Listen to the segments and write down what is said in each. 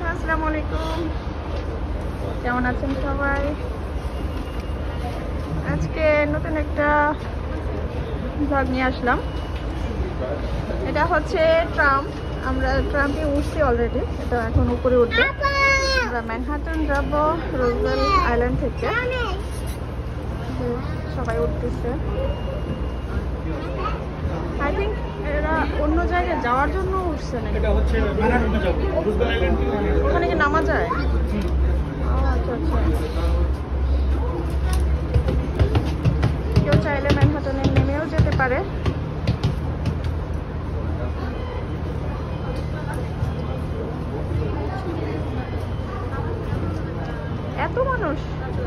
আসসালামু আলাইকুম, কেমন আছেন সবাই? আজকে নতুন একটা ব্লগ নিয়ে আসলাম। এটা হচ্ছে ট্রাম। আমরা ট্রামে উঠছি অলরেডি, এটা এখন উপরে উঠবে। আমরা ম্যানহাটন যাব রোজভেল আইল্যান্ড থেকে। সবাই উঠতেছে। আই থিঙ্ক এরা অন্য জায়গায় যাওয়ার জন্য উঠছে না। এটা হচ্ছে ম্যানহাটনে যাব, রোজভেল আইল্যান্ড। ওখানে কি নামা যায়? আচ্ছা আচ্ছা। কেউ চাইলে ম্যানহাটনে নেমেও যেতে পারে। এত মানুষ,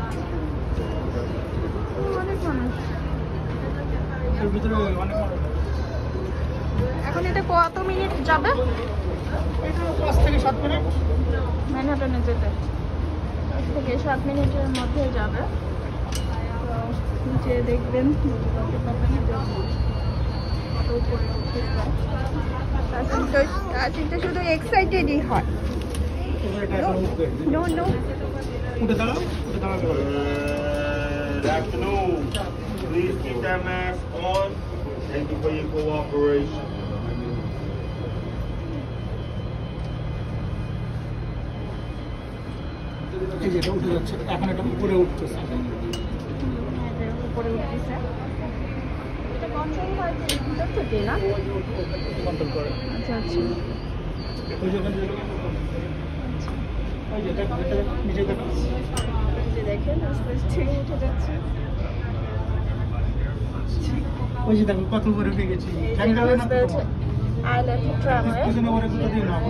অনেক মানুষ। এর ভিতরে অনেক মানুষ। এখন এটা কত মিনিট যাবে? এটা 5 থেকে 7 মিনিট ম্যানহাটনে যেতে 5 থেকে 7 মিনিটের মধ্যে যাবে। তো নিচে দেখবেন কত উপরে উঠে যায়। আসলে শুধু এক্সাইটেডই হয়। এটা এখন উঠবে। নো নো, উঠে দাঁড়াও, উঠে দাঁড়াবে। Good afternoon. Please keep that mask on. Thank you for your cooperation. এই যে এটা উঠে যাচ্ছে, এখন এটা উপরে উঠতেছে। উপরে উঠতেছে। এটা কন্ট্রোল হয় ভিতর থেকে না? কন্ট্রোল করে। আচ্ছা আচ্ছা। ওই যে ওখানে ওই যে দেখো, এটা নিচে দেখো। যে দেখেন আস্তে আস্তে উঠে যাচ্ছে। ওই যে দেখো কত উপরে উঠে গেছি। জানি যাবে না তো। আইল্যান্ড ট্রামে পিছনে ওরে কোথা দিয়ে নামো।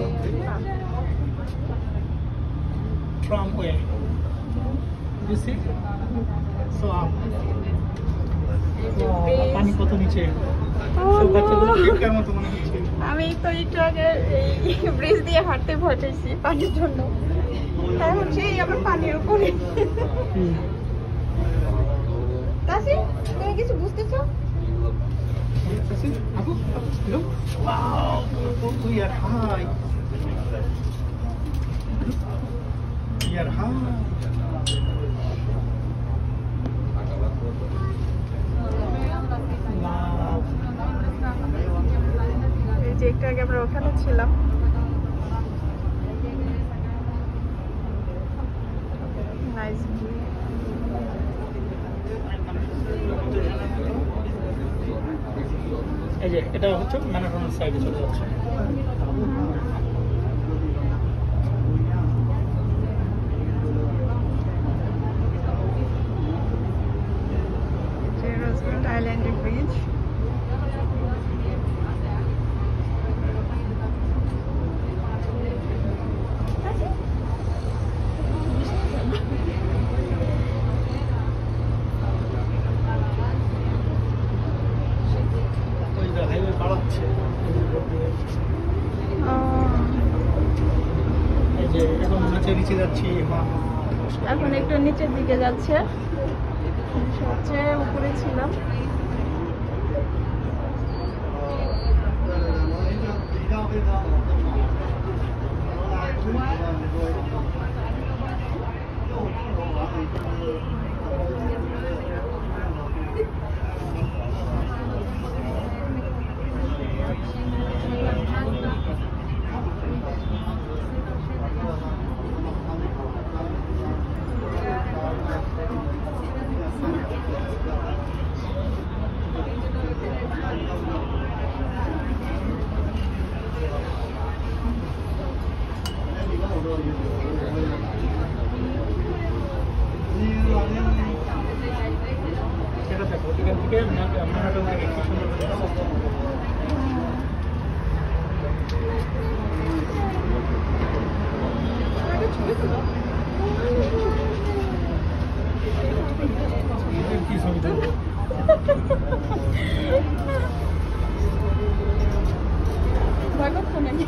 Tramway. You see? So পানি কত নিচে। সব বাচ্চাগুলো কেমন মতো মনে হচ্ছে। আমি তো একটু আগে এই ব্রিজ দিয়ে হাঁটতে ভয় পেয়েছি পানির জন্য। এখন সেই আবার পানির উপরে। তাসি, তুমি কিছু বুঝতেছো? Abu, look. Wow, we are high. We are high. Wow. এই যে একটু আগে আমরা ওখানে ছিলাম। Nice view. এই যে এটা হচ্ছে ম্যানহাটনের সাইডে চলে যাচ্ছে। রোজভেল আইল্যান্ডের ব্রিজ। ওই যে হাইওয়ে পাড়াচ্ছে। এই যে এখন নিচে যাচ্ছি। এখন একটু নিচের দিকে যাচ্ছে। সবচেয়ে উপরে ছিলাম। সেটা দেখো, এখান থেকে ম্যানহাটন থেকে কি সুন্দর দেখা কি ছবি তুলবো? ভাগত নাকি?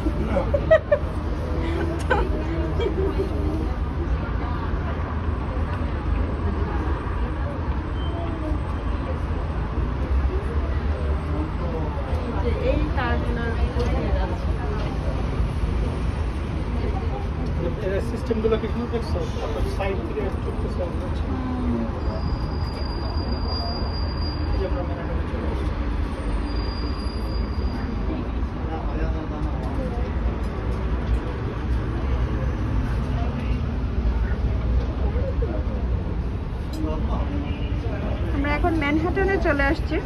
সিস্টেমগুলো কি শুনে দেখছো? সাইড থেকে চলতেছে আমরা ম্যানেজারে চলে আসছি। আমরা এখন ম্যানহাটনে চলে আসছি।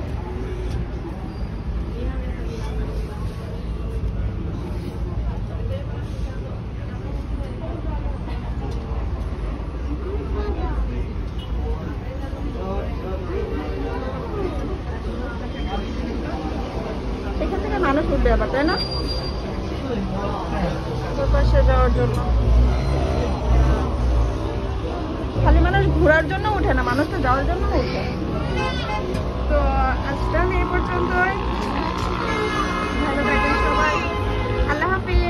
এখান থেকে মানুষ উঠবে আবার, তাই না? ওই পাশে যাওয়ার জন্য খালি মানুষ ঘোরার জন্য উঠে না, মানুষ তো যাওয়ার জন্য উঠে। তো আজকে আমি এই পর্যন্তই। ভালো থাকেন সবাই, আল্লাহ হাফিজ।